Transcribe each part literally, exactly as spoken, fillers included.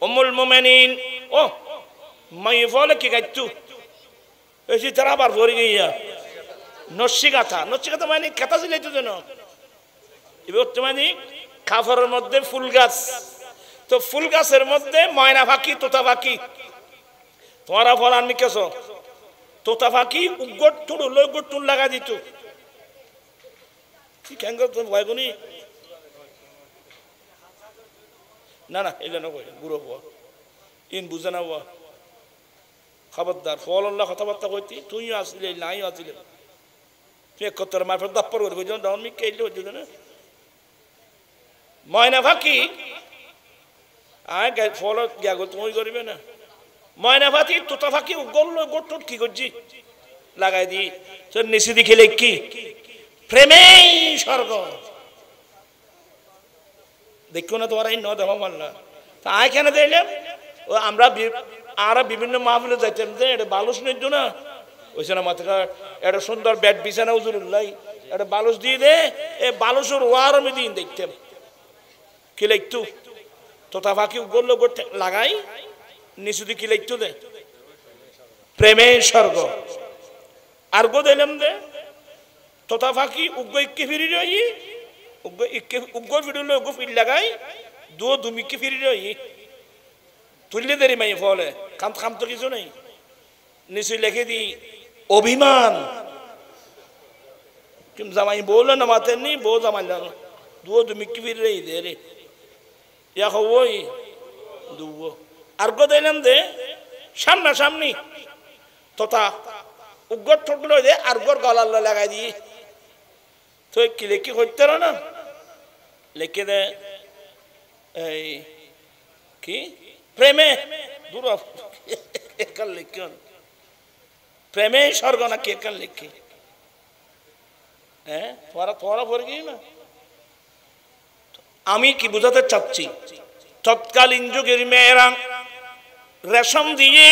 উম্মুল মুমিনিন ও মাই ফলে কি গাইতু এসি তারা আবার পড়ে গিয়া নসিকাতা নসিকাতা মানে কথা ছিলাইতো যেন এবার মানে কাফরের মধ্যে ফুল গাছ তো ফুল গাছের মধ্যে ময়না পাখি তোতা পাখি তোরা ফল আননি কেছ তোতা পাখি উগট টুড় লই গট টুল লাগা দিত কি কেন তো ভয় গুনি না না এগুলো না কই গুরু হওয়া ইন বুঝে না হওয়া খবরদার ফল আল্লাহ কথাবার্তা কইতি তুইও আসলে নাই আসলে তুই কতর মারফত দাপ্পর করে কইছ ডাউন মি কেইলে হইতো না ময়না পাখি আয় গাই ফল গিয়া গো তুমি করিবে না ময়না পাখি তোতা পাখি গোল গোট কি করছি লাগাই দি তোর নিচে দিকে কি প্রেমে স্বর্গ দেখো না তোমার এই ন দেওয়া মাল্লা তা আয় কেন দিলাম ও আমরা আর বিভিন্ন মাহফিলে যাইতাম যে এটা বালুস নিত না ওইছে না মাথা একটা সুন্দর ব্যাট বিছানা উজুরুল্লাহ একটা বালুস দিয়ে দে এ বালুসের ওয়ার আমি দিন দেখতাম কি লিখতু তোতা পাখি গোল্লো গোটে লাগাই নিচু দিয়ে কি লিখতু দে প্রেমে স্বর্গ আর গো দিলাম দে তোতা পাখি উগ্গ ইক্কে ফিরি রই উগ্গ ইক্কে উগ্গ ফিরুলে উগ্গ ফির লাগাই দু দুমিকে ফিরি রই তুললে দেরি মাই ফলে কাম খাম তো কিছু নেই নিচু লিখে দি অভিমান কিম জামাই বলে না মাতে নি বউ জামাই জানো দু দুমিকে ফিরি রই দে রে ইয়া হই দুবো আর গো দিলাম দে সামনা সামনি তোতা উগ্গর ঠোঁটলো দে আর গোর গলাল্লা লাগাই দি তো কি লেখি হইতে না লিখে দে এই কি প্রেমে দূর একাল লিখি প্রেমে স্বর্গ না কে একাল লিখি হ্যাঁ তোরা তোরা পড়ে গিয়ে না আমি কি বুঝাতে চাচ্ছি তৎকালীন যুগের মেয়েরা রেশম দিয়ে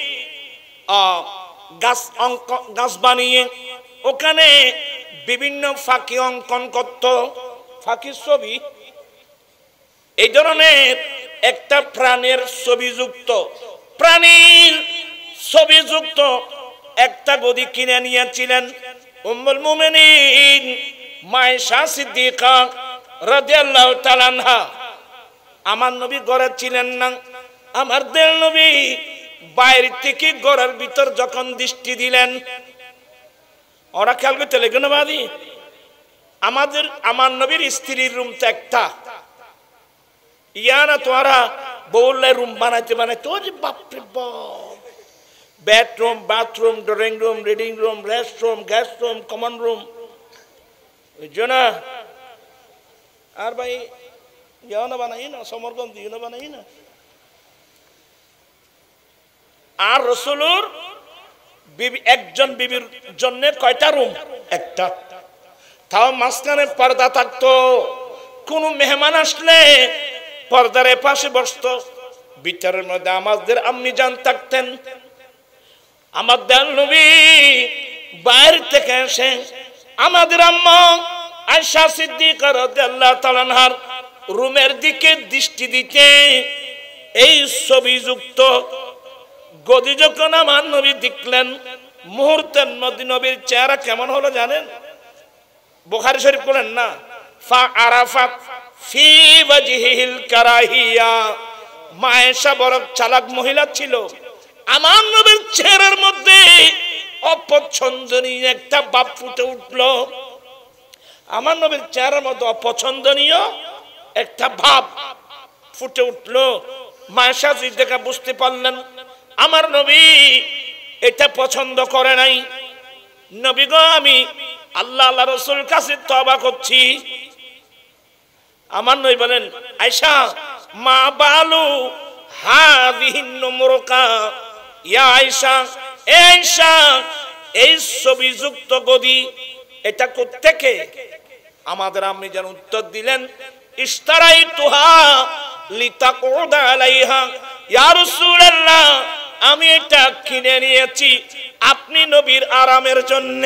গাছ অঙ্ক গাছ বানিয়ে ওখানে বিভিন্ন ফাঁকি অঙ্কন করত ফাঁকির ছবি এই ধরনের একটা প্রাণের ছবিযুক্ত প্রাণীর ছবিযুক্ত একটা গদি কিনে নিয়েছিলেন উম্মুল মুমিনিন মায়েশা সিদ্দিকা রাদিয়াল্লাহু তাআলা আনহা আমার নবী ঘরে ছিলেন না আমার দেল নবী বাইরে থেকে ঘরের ভিতর যখন দৃষ্টি দিলেন ওরা খেয়াল করতে লেগে না বাদি আমাদের আমার নবীর স্ত্রীর রুম তো একটা ইয়ানা তোরা বললে রুম বানাইতে বানাইতে ওই বাপরে বাপ bedroom bathroom drawing room reading room rest room guest room common room বুঝছো না আর ভাই ইয়া না বানাই না সমরগঞ্জ দিয়ে না বানাই না আর রাসূলুর বিবি একজন বিবির জন্য কয়টা রুম একটা তাও মাঝখানে পর্দা থাকতো কোন মেহমান আসলে পর্দার পাশে বসতো ভিতরের মধ্যে আমাদের আম্মি জান থাকতেন আমাদের নবী বাইরে থেকে এসে আমাদের আম্মা আয়েশা সিদ্দিকা রাদিয়াল্লাহু তাআলা আনহার রুমের দিকে দৃষ্টি দিতে এই ছবিযুক্ত গদি যখন আমার নবী দেখলেন মুহূর্তের মধ্যে নবীর চেহারা কেমন হলো জানেন বুখারী শরীফ পড়েন না ফা আরাফাত ফি ওয়াজহিল কারাহিয়া মায়েশা বড় চালাক মহিলা ছিল আমার নবীর চেহারার মধ্যে অপছন্দনীয় একটা ভাব ফুটে উঠলো আমার নবীর চেহারার মধ্যে অপছন্দনীয় একটা ভাব ফুটে উঠলো মায়েশা সিদ্দিকা বুঝতে পারলেন আমার নবী এটা পছন্দ করে নাই নবী গো আমি আল্লাহ আল্লাহ রাসূল কাছে তওবা করছি আমার নবী বলেন আয়েশা মা বালু হাযিহিন নুমরুকা ইয়া আয়েশা আয়েশা এই ছবিযুক্ত গদি এটা কোত্থেকে আমাদের আম্মি যেন উত্তর দিলেন ইশতারাইতুহা লিতাকুদা আলাইহা ইয়া রাসূলুল্লাহ আমি এটা কিনে নিয়েছি আপনি নবীর আরামের জন্য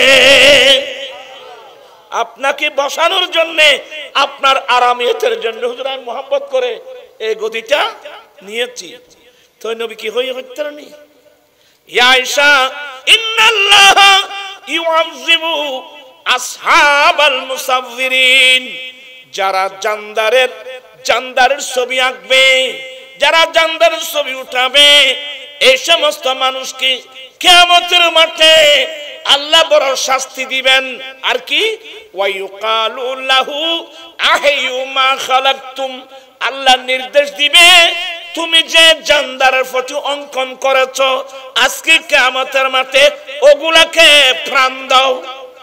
আপনাকে বসানোর জন্য আপনার আরামিয়তের জন্য হুজুর আমি মোহাম্মত করে এই গদিটা নিয়েছি তো নবী কি হয়ে হত্যা নি ইয়া আয়েশা ইন্নাল্লাহ ইউআযিবু আসহাবাল মুসাফফিরিন যারা জানদারের জানদারের ছবি আঁকবে যারা জানদারের ছবি উঠাবে এই সমস্ত মানুষকে কিয়ামতের মাঠে আল্লাহ বড় শাস্তি দিবেন আর কি ওয়ায়ুকালু লাহু আহয়ু মা খালাকতুম আল্লাহ নির্দেশ দিবে তুমি যে জানদারের ফটো অঙ্কন করেছো আজকে কিয়ামতের মাঠে ওগুলাকে প্রাণ দাও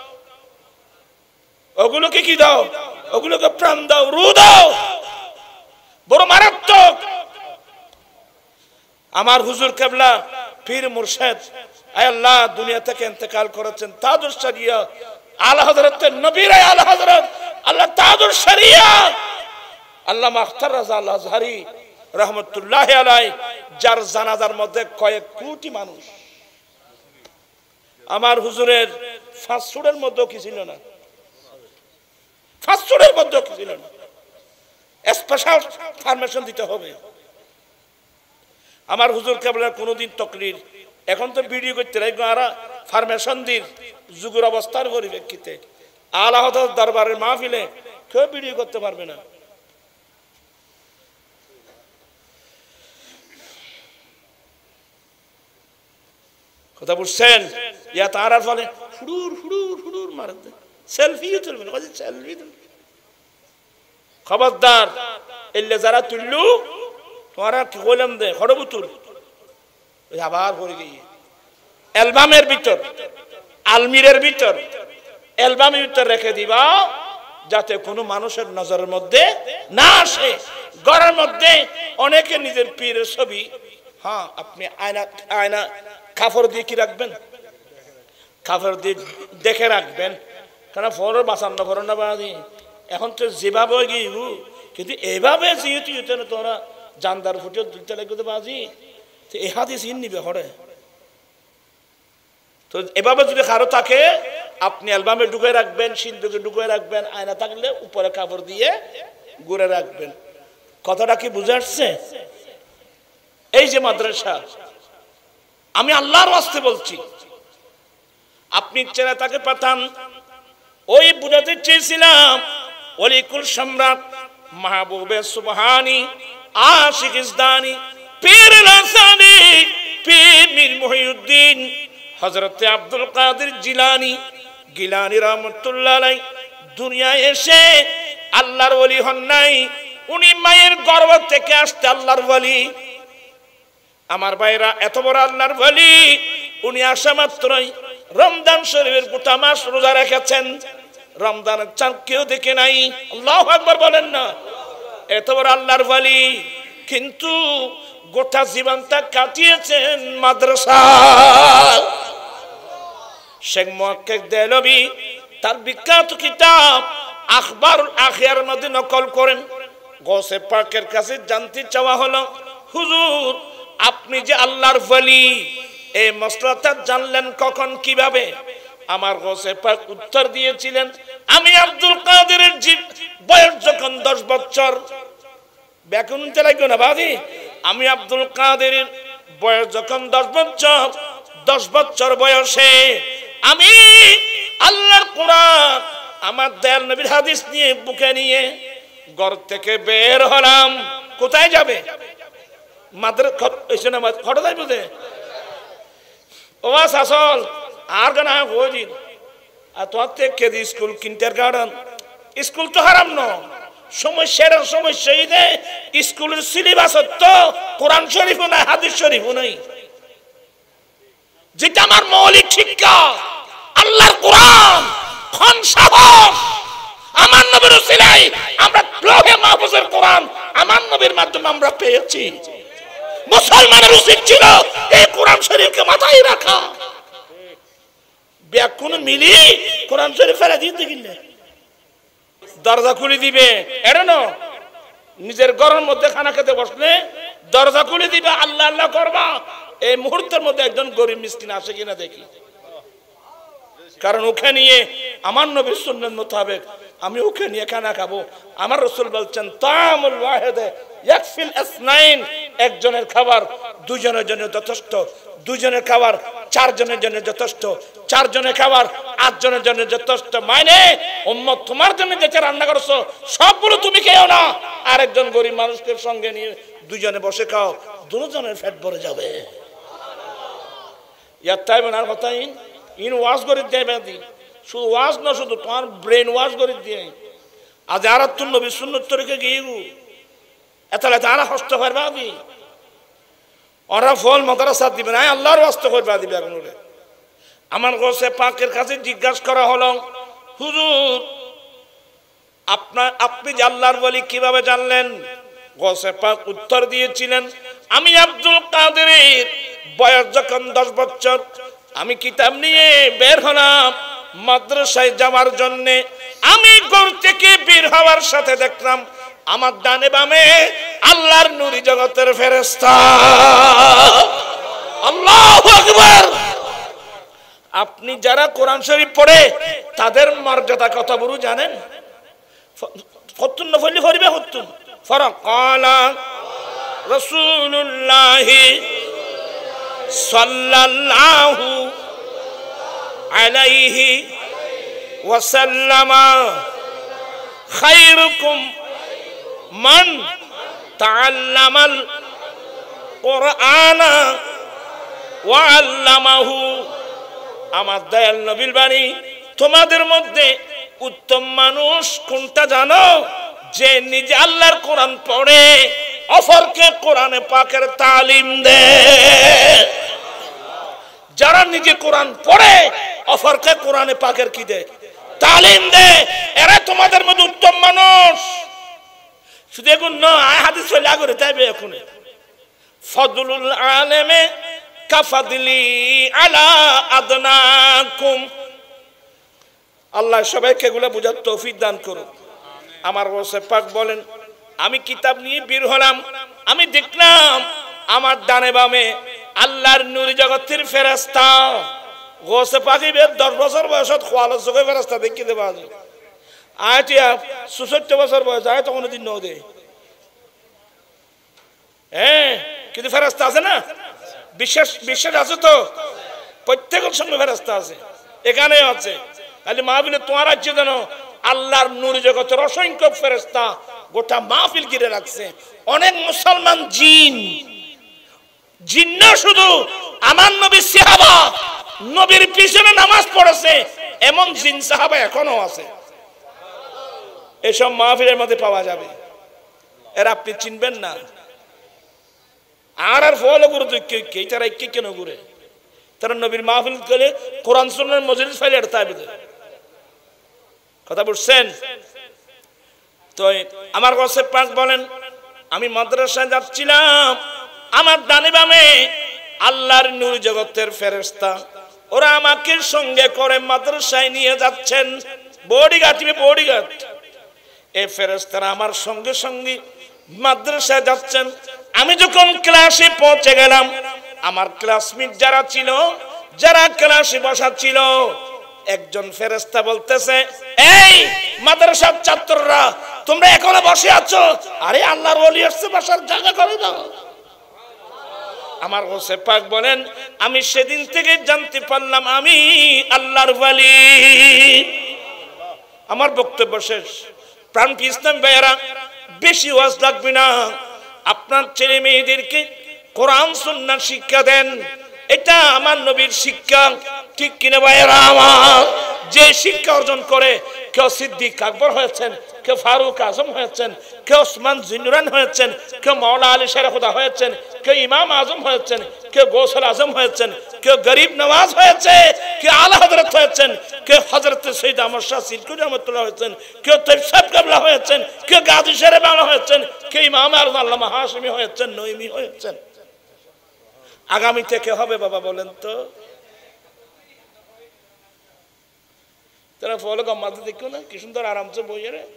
ওগুলোকে কি দাও ওগুলোকে প্রাণ দাও রূহ দাও বড় মারাত্মক আমার হুজুর কেবলা পীর মুর্শিদ আয় আল্লাহ দুনিয়া থেকে ইন্তেকাল করেছেন তাজুল শরিয়া আলা হযরতের নবীর আলা হযরত আল্লাহ তাজুল শরিয়া আল্লামা আখতার রাজা আল আজহারি রাহমাতুল্লাহি আলাইহি যার জানাজার মধ্যে কয়েক কোটি মানুষ আমার হুজুরের ফাস্ট ফুডের মধ্যে কি ছিল না ফাস্ট ফুডের মধ্যে কি ছিল না স্পেশাল ফরমেশন দিতে হবে আমার হুজুর কেবলার কোনোদিন তকরির এখন তো ভিডিও করতে লাগবে আর ফরমেশন দিন যুগের অবস্থার পরিপ্রেক্ষিতে আলা হযরত দরবারের মাহফিলে কেউ ভিডিও করতে পারবে না কথা বুঝছেন ইয়া তারার ফলে ফুড়ুর ফুড়ুর ফুড়ুর মারতে সেলফি তুলবে না কাজে সেলফি তুলবে খবরদার এলে যারা তুললু তোমরা কি বললাম দে খড়বুতুর ওই আবার পড়ে গিয়ে অ্যালবামের ভিতর আলমিরের ভিতর অ্যালবামের ভিতর রেখে দিবা যাতে কোনো মানুষের নজরের মধ্যে না আসে ঘরের মধ্যে অনেকে নিজের পীরের ছবি হ্যাঁ আপনি আয়না আয়না কাপড় দিয়ে কি রাখবেন কাপড় দিয়ে দেখে রাখবেন কারণ ফোনের বাঁচান্ন ফোর না বাদি এখন তো যেভাবে গিয়ে কিন্তু এভাবে যেহেতু তোরা জানদার ফুটিয়ে তুলতে লাগবে বাজি তো এ হাদিস ইন নিবে হরে তো এভাবে যদি কারো থাকে আপনি অ্যালবামে ঢুকে রাখবেন সিন্ধুকে ঢুকে রাখবেন আয়না থাকলে উপরে কাপড় দিয়ে ঘুরে রাখবেন কথাটা কি বুঝে আসছে এই যে মাদ্রাসা আমি আল্লাহর ওয়াস্তে বলছি আপনি চেনা তাকে পাঠান ওই বুঝাতে চেয়েছিলাম ওলিকুল সম্রাট মাহবুবে সুবহানি আশিক ইসদানি পীর লাসানি পীর মীর মুহিউদ্দিন হযরত আব্দুল কাদের জিলানী গিলানী রাহমাতুল্লাহ আলাইহি দুনিয়ায় এসে আল্লাহর ওলি হন নাই উনি মায়ের গর্ভ থেকে আসতে আল্লাহর ওলি আমার ভাইরা এত বড় আল্লাহর ওলি উনি আসা মাত্রই রমজান শরীফের গোটা মাস রোজা রেখেছেন রমজানের চাঁদ কেউ দেখে নাই আল্লাহু আকবার বলেন না এত বড় আল্লাহর ওলি কিন্তু গোটা জীবনটা কাটিয়েছেন মাদ্রাসা শেখ মুহাক্কিক দেহলভী তার বিখ্যাত কিতাব আখবারুল আখিয়ার মধ্যে নকল করেন গৌসে পাকের কাছে জানতে চাওয়া হলো হুজুর আপনি যে আল্লাহর ওলি এই মসলাটা জানলেন কখন কিভাবে আমার গৌসে পাক উত্তর দিয়েছিলেন আমি আব্দুল কাদেরের বয়স যখন দশ বছর ব্যাকুনতে লাগবে না বাদি আমি আব্দুল কাদেরের বয়স যখন দশ বছর দশ বছর বয়সে আমি আল্লাহর কোরআন আমার দয়াল নবীর হাদিস নিয়ে বুকে নিয়ে ঘর থেকে বের হলাম কোথায় যাবে মাদ্রাসা এসে না খড় যাইব যে ওয়াস আসল আর গানা হইদিন আর তোর থেকে স্কুল কিন্টার গার্ডেন স্কুল তো হারাম ন সমস্যার সমস্যা এই যে স্কুলের সিলেবাস তো কোরআন শরীফও নাই হাদিস শরীফও নাই যেটা আমার মৌলিক শিক্ষা আল্লাহর কোরআন খন সাহস আমার নবীর উসিলায় আমরা লৌহে মাহফুজের কোরআন আমার নবীর মাধ্যমে আমরা পেয়েছি মুসলমানের উচিত ছিল এই কোরআন শরীফকে মাথায় রাখা ব্যাকুন মিলি কোরআন শরীফ ফেলে দিতে গেলে দরজা খুলে দিবে এটা না নিজের ঘরের মধ্যে খানা খেতে বসলে দরজা খুলে দিবে আল্লাহ আল্লাহ করবা এই মুহূর্তের মধ্যে একজন গরিব মিসকিন আসে কিনা দেখি কারণ ওখানে নিয়ে আমার নবীর সুন্নাত মোতাবেক আমি ওকে নিয়ে খানা খাবো। আমার রাসূল বলছেন তামুল ওয়াহিদে ইয়াকফিল আসনাইন, একজনের খাবার দুজনের জন্য যথেষ্ট, দুজনের খাবার চারজনের জন্য যথেষ্ট, চারজনের খাবার আটজনের জন্য যথেষ্ট। মানে উম্মত তোমার জন্য যেটা রান্না করছো সবগুলো তুমি খেও না, আরেকজন গরিব মানুষকে সঙ্গে নিয়ে দুজনে বসে খাও, দুজনের পেট ভরে যাবে। ইয়ার তাই আর কথা ইন ইন ওয়াশ করে দেয় বেদি, শুধু ওয়াশ না, শুধু তোমার ব্রেন ওয়াশ করে দিয়ে আজ আর তুন নবী সুন্নত তরিকে গিয়ে এতলে তারা কষ্ট করবা আমি ওরা ফল মাদ্রাসা দিবে না, আল্লাহর ওয়াস্তে করবা দিবে। এখন আমার গোসে পাকের কাছে জিজ্ঞাসা করা হলো, হুজুর আপনার আপনি যে আল্লাহর ওলি কিভাবে জানলেন? গোসে পাক উত্তর দিয়েছিলেন, আমি আব্দুল কাদেরের বয়স যখন দশ বছর, আমি কিতাব নিয়ে বের হলাম মাদ্রাসায় যাওয়ার জন্যে। আমি ঘর থেকে বের হওয়ার সাথে দেখলাম আমার ডানে বামে আল্লাহর নূরি জগতের ফেরেশতা। আল্লাহু আকবার। আপনি যারা কোরআন শরীফ পড়ে তাদের মর্যাদা কত বড় জানেন? ফতুন নফলি ফরিবে হতুন ফারাকালা রাসূলুল্লাহ সাল্লাল্লাহু আলাইহি ওয়াসাল্লাম খায়রুকুম মান তাআল্লামাল কুরআনা ওয়া আল্লামাহু। আমার দয়াল নবীর বাণী, তোমাদের মধ্যে উত্তম মানুষ কোনটা জানো? যে নিজে আল্লাহর কোরআন পড়ে অপরকে কোরআনে পাকের তালিম দেয়। যারা নিজে কোরআন পড়ে অপরকে কোরআনে পাকের কি দেয়? তালিম দেয়। এরা তোমাদের মধ্যে উত্তম মানুষ। শুধু এখন নয়, হাদিস চলে আগরে তাইবে এখন ফদলুল আলেমে কাফাদলি আলা আদনাকুম। আল্লাহ সবাইকে এগুলো বুঝার তৌফিক দান করুন। আমার গোসে পাক বলেন, আমি কিতাব নিয়ে বের হলাম, আমি দেখলাম আমার ডানে বামে আল্লাহর নূর জগতের ফেরেশতা। গোসে পাকি বের দশ বছর বয়সত খোয়ালো চোখে ফেরেশতা দেখি দেবা আয়টিয়া চৌষট্টি বছর বয়স আয় তো কোনোদিন ন দে। হ্যাঁ, কিন্তু ফেরেশতা আছে না? বিশ্বাস বিশ্বাস আছে তো? প্রত্যেকের সঙ্গে ফেরেশতা আছে, এখানেও আছে। তাহলে মাহফিলে তোমার আছে যেন আল্লাহর নূর জগতের অসংখ্য ফেরেশতা গোটা মাহফিল ঘিরে রাখছে। অনেক মুসলমান জিন, জিন না শুধু, আমার নবী সাহাবা নবীর পিছনে নামাজ পড়েছে এমন জিন সাহাবা এখনো আছে। এসব মাহফিলের মধ্যে পাওয়া যাবে, এর আপনি চিনবেন না। আর আর ফল গুরু কে তারা কে কেন ঘুরে? তারা নবীর মাহফিল করে কোরআন সুন্নাহর মজলিস ফাইলে এড়তা হবে কথা বুঝছেন তো? আমার কাছে পাক বলেন, আমি মাদ্রাসায় যাচ্ছিলাম, আমার ডানে বামে আল্লাহর নূর জগতের ফেরেশতা, ওরা আমাকে সঙ্গে করে মাদ্রাসায় নিয়ে যাচ্ছেন। বডিগার্ড, বডিগার্ড এই ফেরেশতারা আমার সঙ্গে সঙ্গে মাদ্রাসায় যাচ্ছেন। আমি যখন ক্লাসে পৌঁছে গেলাম, আমার ক্লাসমেট যারা ছিল, যারা ক্লাসে বসা ছিল, একজন ফেরেশতা বলতেছে, এই মাদ্রাসার ছাত্ররা তোমরা এখনো বসে আছো? আরে আল্লাহর ওলি আসছে, বসার জায়গা করে দাও। আমার গোসে পাক বলেন, আমি সেদিন থেকে জানতে পারলাম আমি আল্লাহর ওলি। আমার বক্তব্য শেষ। প্রাণ ইসলাম ভাইয়েরা, বেশি ওয়াজ লাগবে না। আপনার ছেলে মেয়েদেরকে কোরআন সুন্নাহ শিক্ষা দেন, এটা আমার নবীর শিক্ষা, ঠিক কিনা ভাইয়েরা আমার? যে শিক্ষা অর্জন করে কেউ সিদ্দিক আকবর হয়েছেন, কেউ ফারুক আজম হয়েছেন, কেউ ওসমান জিন্নুরান হয়েছেন, কেউ মাওলা আলী শের খুদা হয়েছেন, কেউ ইমাম আজম হয়েছেন, কেউ গৌসুল আজম হয়েছেন, কেউ গরিব নওয়াজ হয়েছে, কেউ আলা হযরত হয়েছেন, কেউ হযরত সৈয়দ আহমদ শাহ সিলকুরি রহমাতুল্লাহ হয়েছেন, কেউ তৈব সাহেব কাবলা হয়েছেন, কেউ গাজী শেরে বাংলা হয়েছেন, কেউ ইমাম আল্লামা হাশিমি হয়েছেন, নঈমি হয়েছেন। আগামীতে কে হবে বাবা বলেন তো? তারা ফল গম্মাতে দেখো না, কি সুন্দর আরামসে বইয়ে রে।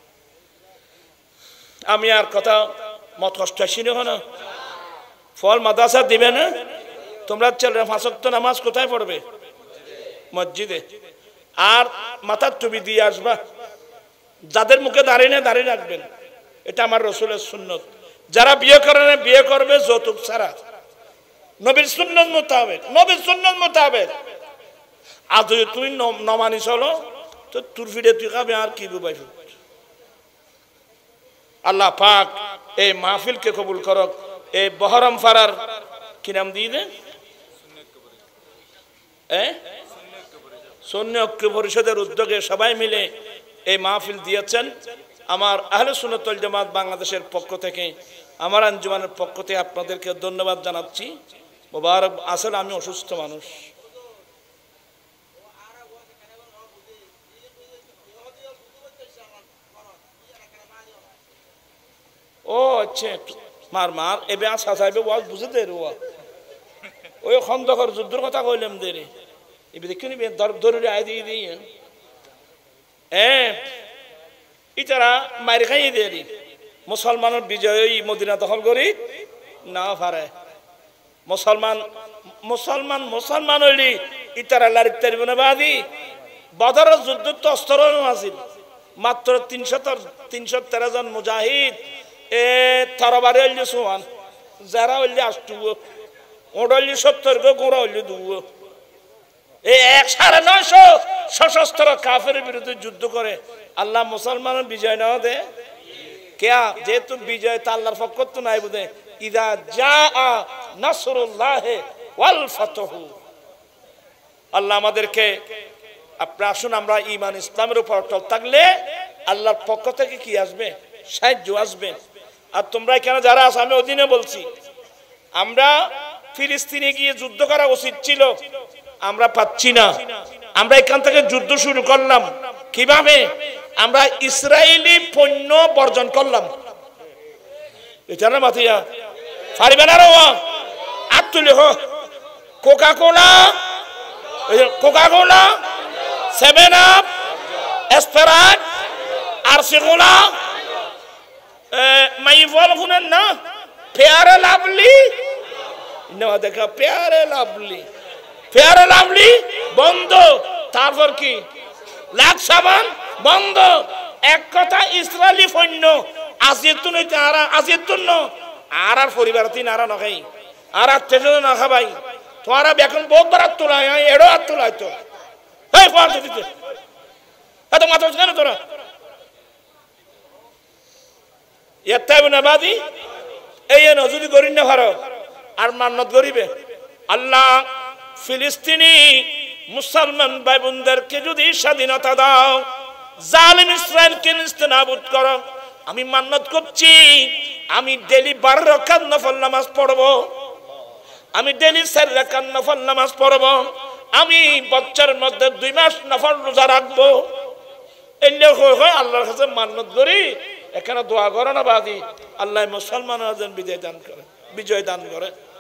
আমি আর কথা মত কষ্ট আসিনি না, ফল মাদ্রাসা দিবে না। তোমরা ছেলেরা পাঁচ ওয়াক্ত নামাজ কোথায় পড়বে? মসজিদে। আর মাথার টুপি দিয়ে আসবা, যাদের মুখে দাঁড়িয়ে না দাঁড়িয়ে রাখবেন, এটা আমার রসুলের সুন্নত। যারা বিয়ে করে না বিয়ে করবে যৌতুক ছাড়া, নবীর সুন্নত মোতাবেক, নবীর সুন্নত মোতাবেক। আর যদি তুই নমানি চলো তো তোর ফিরে তুই খাবে আর কি বুবাই। আল্লাহ পাক এই মাহফিলকে কবুল করক। এই বহরম ফারার কি নাম দিয়ে দেন, সুন্নি ঐক্য পরিষদের উদ্যোগে সবাই মিলে এই মাহফিল দিয়েছেন। আমার আহলে সুন্নাত ওয়াল জামাত বাংলাদেশের পক্ষ থেকে, আমার আঞ্জুমানের পক্ষ থেকে আপনাদেরকে ধন্যবাদ জানাচ্ছি। মোবারক। আসলে আমি অসুস্থ মানুষ, ও আচ্ছা মার মার এবে আসা চাইবে ওয়াজ বুঝে দে রে, ওই খন্দকর যুদ্ধের কথা কইলাম দে রে, এবে দেখি নিবে ধরে আয় দিয়ে দিই হ্যাঁ ইতারা মারি খাইয়ে দিয়ে রি। মুসলমানের বিজয়ী মদিনা দখল করি না পারে। মুসলমান মুসলমান মুসলমান হইলি ইতারা লারিক তারিব না বাদি। বদরের যুদ্ধ তো অস্ত্র আছিল মাত্র তিনশো তিনশো তেরো জন মুজাহিদ। এ তরবারি হইলি সোয়ান, যারা হইলি আষ্টুব, ওটা হইলি সত্তর গো, গোড়া হইলি দুবো। এই এক সাড়ে নয়শো সশস্ত্র কাফের বিরুদ্ধে যুদ্ধ করে আল্লাহ মুসলমানের বিজয় না দে কেয়া। যেহেতু বিজয় তা আল্লাহর পক্ষ তো নাই বুঝে। ইদা জাআ নাসরুল্লাহ ওয়াল ফাতহু। আল্লাহ আমাদেরকে আপনি আসুন, আমরা ঈমান ইসলামের উপর অটল থাকলে আল্লাহর পক্ষ থেকে কি আসবে, সাহায্য আসবে। আর তোমরা এখানে যারা আছো, আমি ওদিনে বলছি, আমরা ফিলিস্তিনে গিয়ে যুদ্ধ করা উচিত ছিল, আমরা পাচ্ছি না। আমরা এখান থেকে যুদ্ধ শুরু করলাম কিভাবে? আমরা ইসরায়েলি পণ্য বর্জন করলাম। এটা না মাতিয়া পারিবে না রোয়া আর তুলে হোক Coca Cola, Coca Cola, seven up, Sprite, RC cola, মাই বল শুনেন না, ফেয়ারে লাভলি না দেখা, ফেয়ারে লাভলি, ফেয়ারে লাভলি বন্ধ। তারপর কি লাখ সাবান বন্ধ। এক কথা ইসরায়েলি পণ্য আজিতুন হইতে আর আজিতুন আর আর পরিবার তিন আর নখাই আর আত্মীয় না খাবাই। তোমারা এখন বহুত বার হাত তোলা, এড়ো হাত তোলা হয়তো দিতে এত মাথা কেন তোরা এর না বাদি এই যদি গরিব না ভারো আর মান্নত গরিবে। আল্লাহ ফিলিস্তিনি মুসলমান ভাই বোনদেরকে যদি স্বাধীনতা দাও, জালিম ইসরায়েলকে নিস্তেনাবুদ করো। আমি মান্নত করছি, আমি ডেলি বারো রাকাত নফল নামাজ পড়বো, আমি ডেলি চার রাকাত নফল নামাজ পড়বো, আমি বছরের মধ্যে দুই মাস নফল রোজা রাখবো। এলে হয় আল্লাহর কাছে মান্নত করি, এখানে দোয়া করো না বাদি আল্লাহ মুসলমান বিজয় দান করে, বিজয় দান করে।